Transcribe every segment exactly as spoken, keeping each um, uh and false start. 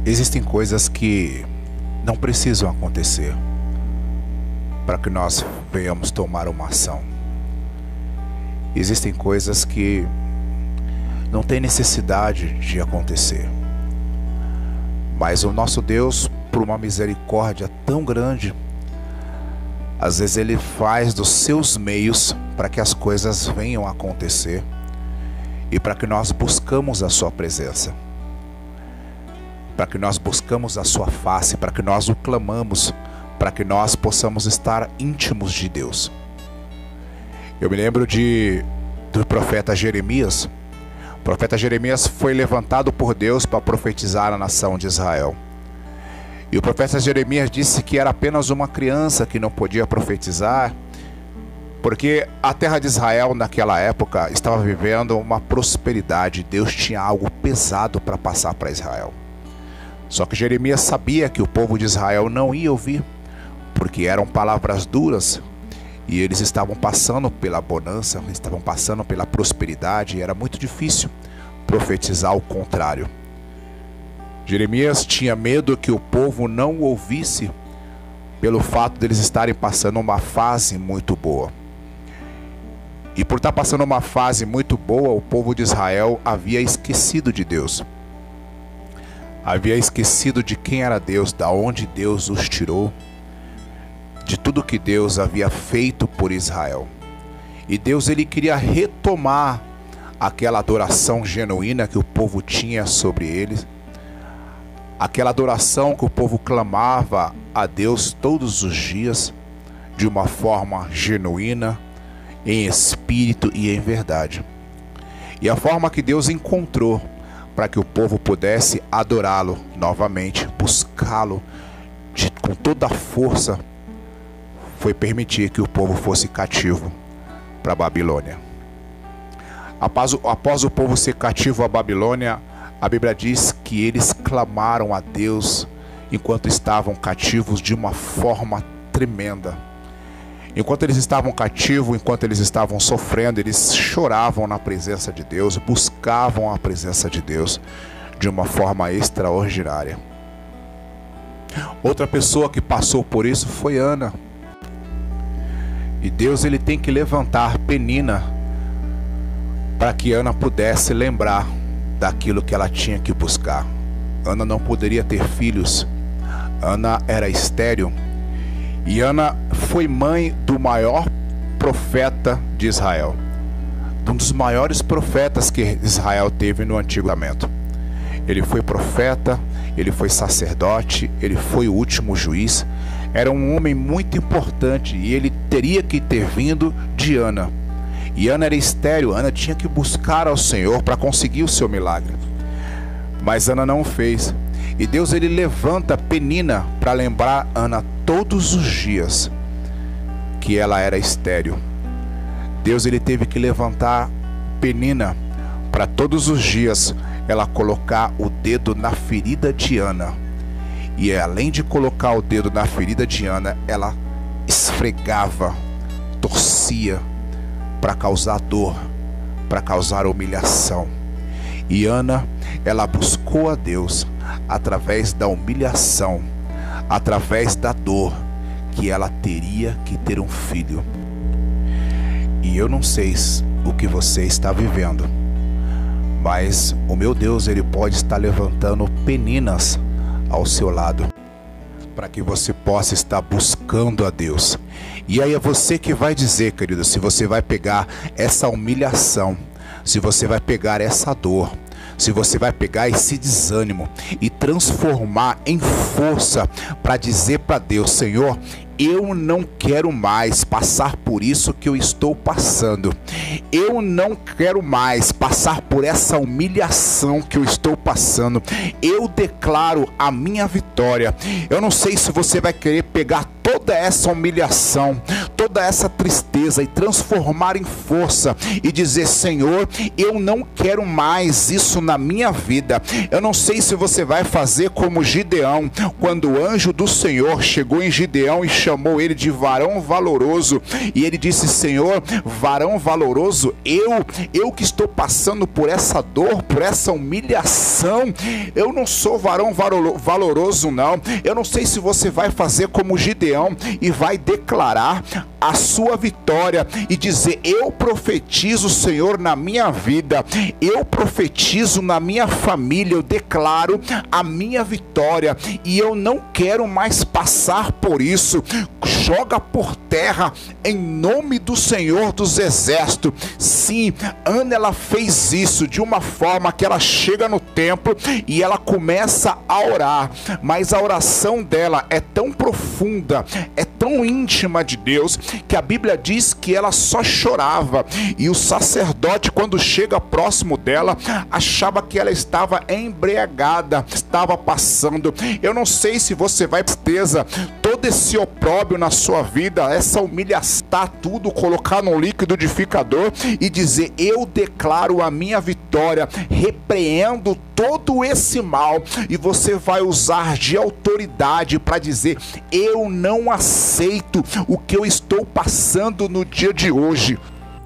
Existem coisas que não precisam acontecer para que nós venhamos tomar uma ação. Existem coisas que não tem necessidade de acontecer. Mas o nosso Deus, por uma misericórdia tão grande, às vezes Ele faz dos seus meios para que as coisas venham a acontecer e para que nós buscamos a sua presença, para que nós buscamos a sua face, para que nós o clamamos, para que nós possamos estar íntimos de Deus. Eu me lembro de, do profeta Jeremias. O profeta Jeremias foi levantado por Deus para profetizar a nação de Israel. E o profeta Jeremias disse que era apenas uma criança que não podia profetizar, porque a terra de Israel naquela época estava vivendo uma prosperidade. Deus tinha algo pesado para passar para Israel. Só que Jeremias sabia que o povo de Israel não ia ouvir, porque eram palavras duras, e eles estavam passando pela bonança, estavam passando pela prosperidade, e era muito difícil profetizar o contrário. Jeremias tinha medo que o povo não o ouvisse pelo fato deles estarem passando uma fase muito boa. E por estar passando uma fase muito boa, o povo de Israel havia esquecido de Deus. Havia esquecido de quem era Deus, da onde Deus os tirou, de tudo que Deus havia feito por Israel. E Deus ele queria retomar aquela adoração genuína que o povo tinha sobre eles, aquela adoração que o povo clamava a Deus todos os dias, de uma forma genuína, em espírito e em verdade. E a forma que Deus encontrou para que o povo pudesse adorá-lo novamente, buscá-lo com toda a força, foi permitir que o povo fosse cativo para a Babilônia. Após, após o povo ser cativo à Babilônia, a Bíblia diz que eles clamaram a Deus enquanto estavam cativos de uma forma tremenda. Enquanto eles estavam cativos, enquanto eles estavam sofrendo, eles choravam na presença de Deus, buscavam a presença de Deus de uma forma extraordinária. Outra pessoa que passou por isso foi Ana. E Deus ele tem que levantar Penina para que Ana pudesse lembrar daquilo que ela tinha que buscar. Ana não poderia ter filhos. Ana era estéril. E Ana foi mãe do maior profeta de Israel, um dos maiores profetas que Israel teve no Antigo Testamento. Ele foi profeta, ele foi sacerdote, ele foi o último juiz. Era um homem muito importante e ele teria que ter vindo de Ana. E Ana era estéril, Ana tinha que buscar ao Senhor para conseguir o seu milagre. Mas Ana não fez. E Deus ele levanta Penina para lembrar Ana todos os dias que ela era estéril. Deus ele teve que levantar Penina para todos os dias ela colocar o dedo na ferida de Ana. E além de colocar o dedo na ferida de Ana, ela esfregava, torcia para causar dor, para causar humilhação. E Ana, ela buscou a Deus através da humilhação, através da dor, que ela teria que ter um filho. E eu não sei o que você está vivendo, mas o meu Deus, ele pode estar levantando Peninas ao seu lado, para que você possa estar buscando a Deus. E aí é você que vai dizer, querido, se você vai pegar essa humilhação, se você vai pegar essa dor, se você vai pegar esse desânimo e transformar em força para dizer para Deus: Senhor, eu não quero mais passar por isso que eu estou passando. Eu não quero mais passar por essa humilhação que eu estou passando. Eu declaro a minha vitória. Eu não sei se você vai querer pegar toda essa humilhação, toda essa tristeza e transformar em força e dizer: Senhor, eu não quero mais isso na minha vida. Eu não sei se você vai fazer como Gideão, quando o anjo do Senhor chegou em Gideão e chamou ele de varão valoroso, e ele disse: Senhor, varão valoroso, eu, eu que estou passando por essa dor, por essa humilhação, eu não sou varão valoroso não. Eu não sei se você vai fazer como Gideão e vai declarar a sua vitória e dizer: eu profetizo, Senhor, na minha vida, eu profetizo na minha família, eu declaro a minha vitória e eu não quero mais passar por isso. Joga por terra em nome do Senhor dos Exércitos. Sim, Ana, ela fez isso de uma forma que ela chega no templo e ela começa a orar, mas a oração dela é tão profunda, é tão íntima de Deus, que a Bíblia diz que ela só chorava, e o sacerdote, quando chega próximo dela, achava que ela estava embriagada, estava passando. Eu não sei se você vai tristeza, todo esse opróbrio na sua vida, essa humilhação, tudo colocar no liquidificador e dizer: eu declaro a minha vitória, repreendo todo esse mal, e você vai usar de autoridade para dizer: eu não aceito o que eu estou passando no dia de hoje.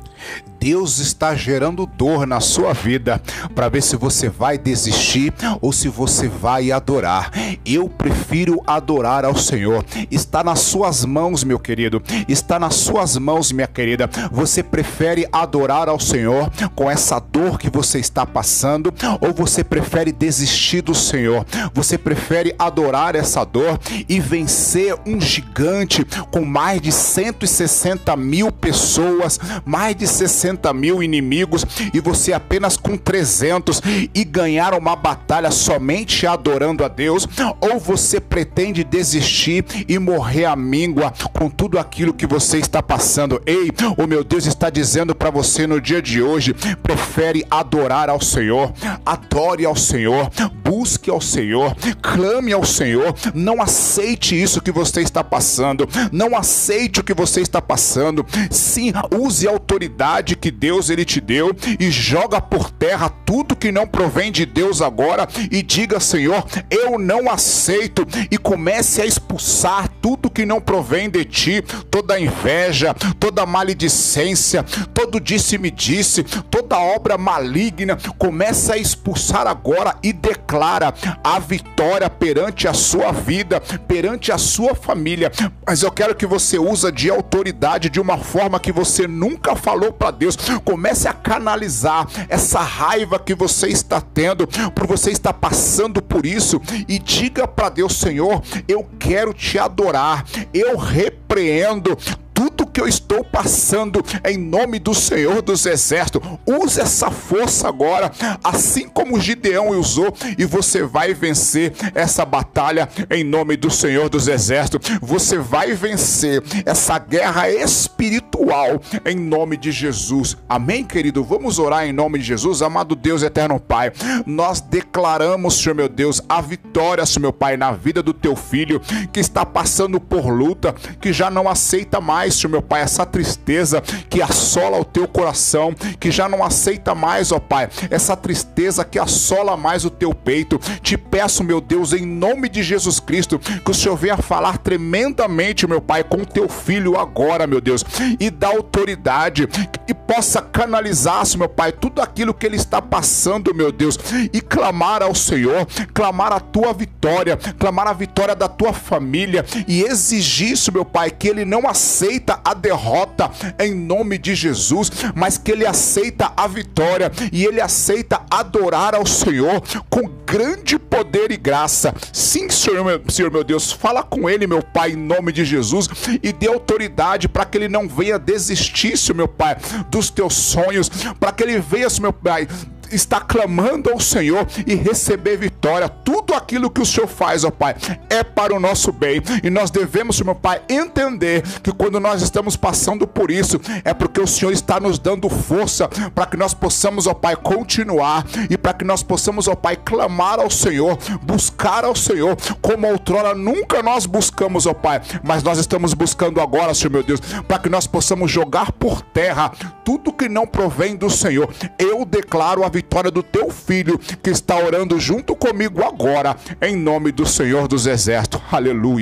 Deus está gerando dor na sua vida para ver se você vai desistir ou se você vai adorar. Eu prefiro adorar ao Senhor. Está nas suas mãos, meu querido. Está nas suas mãos, minha querida. Você prefere adorar ao Senhor com essa dor que você está passando, ou você prefere desistir do Senhor? Você prefere adorar essa dor e vencer um gigante com mais de cento e sessenta mil pessoas, mais de sessenta mil inimigos, e você apenas com trezentos, e ganhar uma batalha somente adorando a Deus? Ou você pretende desistir e morrer à míngua com tudo aquilo que você está passando? Ei, o meu Deus está dizendo para você no dia de hoje: prefere adorar ao Senhor, adore ao Senhor, busque ao Senhor, clame ao Senhor. Não aceite isso que você está passando, não aceite o que você está passando. Sim, use a autoridade que Deus ele te deu e joga por terra tudo que não provém de Deus agora, e diga: Senhor, eu não aceito, e comece a expulsar tudo que não provém de ti, toda inveja, toda maledicência, todo disse-me-disse, toda obra maligna. Comece a expulsar agora e declara a vitória perante a sua vida, perante a sua família. Mas eu quero que você use de autoridade de uma forma que você nunca falou para Deus. Comece a canalizar essa raiva que você está tendo, por você estar passando por isso, e diga para Deus: Senhor, eu quero te adorar, eu repreendo tudo que eu estou passando em nome do Senhor dos Exércitos. Use essa força agora, assim como Gideão usou, e você vai vencer essa batalha em nome do Senhor dos Exércitos. Você vai vencer essa guerra espiritual em nome de Jesus. Amém, querido? Vamos orar em nome de Jesus. Amado Deus, eterno Pai, nós declaramos, Senhor meu Deus, a vitória, Senhor meu Pai, na vida do teu filho que está passando por luta, que já não aceita mais, Senhor meu Pai, essa tristeza que assola o teu coração, que já não aceita mais, ó Pai, essa tristeza que assola mais o teu peito. Te peço, meu Deus, em nome de Jesus Cristo, que o Senhor venha falar tremendamente, meu Pai, com o teu filho agora, meu Deus, e dá autoridade, que possa canalizar, meu Pai, tudo aquilo que ele está passando, meu Deus, e clamar ao Senhor, clamar a tua vitória, clamar a vitória da tua família, e exigir isso, meu Pai, que ele não aceita a derrota em nome de Jesus, mas que ele aceita a vitória, e ele aceita adorar ao Senhor com grande poder e graça. Sim, Senhor meu, Senhor meu Deus, fala com ele, meu Pai, em nome de Jesus, e dê autoridade para que ele não venha desistir, Senhor meu Pai, dos teus sonhos, para que ele venha, Senhor meu Pai, está clamando ao Senhor e receber vitória. Tudo aquilo que o Senhor faz, ó Pai, é para o nosso bem, e nós devemos, meu Pai, entender que quando nós estamos passando por isso, é porque o Senhor está nos dando força para que nós possamos, ó Pai, continuar, e para que nós possamos, ó Pai, clamar ao Senhor, buscar ao Senhor, como outrora nunca nós buscamos, ó Pai, mas nós estamos buscando agora, Senhor meu Deus, para que nós possamos jogar por terra tudo que não provém do Senhor. Eu declaro a vitória do teu filho que está orando junto comigo agora, em nome do Senhor dos Exércitos. Aleluia.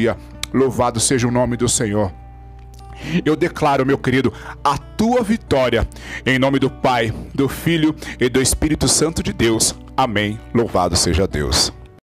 Louvado seja o nome do Senhor. Eu declaro, meu querido, a tua vitória, em nome do Pai, do Filho e do Espírito Santo de Deus. Amém. Louvado seja Deus.